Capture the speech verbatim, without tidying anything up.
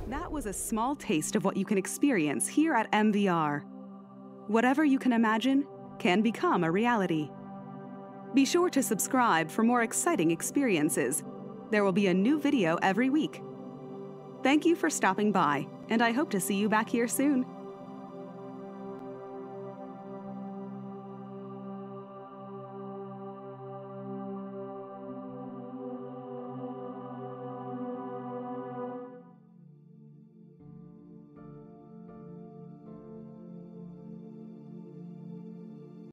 That was a small taste of what you can experience here at M V R. Whatever you can imagine can become a reality. Be sure to subscribe for more exciting experiences. There will be a new video every week. Thank you for stopping by, and I hope to see you back here soon.